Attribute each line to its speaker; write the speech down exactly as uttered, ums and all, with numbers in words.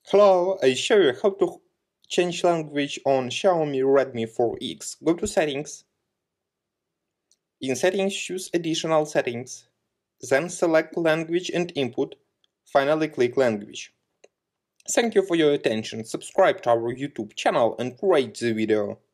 Speaker 1: Hello, I show you how to change language on Xiaomi Redmi four X. Go to Settings. In Settings, choose Additional Settings. Then select Language and Input. Finally, click Language. Thank you for your attention. Subscribe to our YouTube channel and rate the video.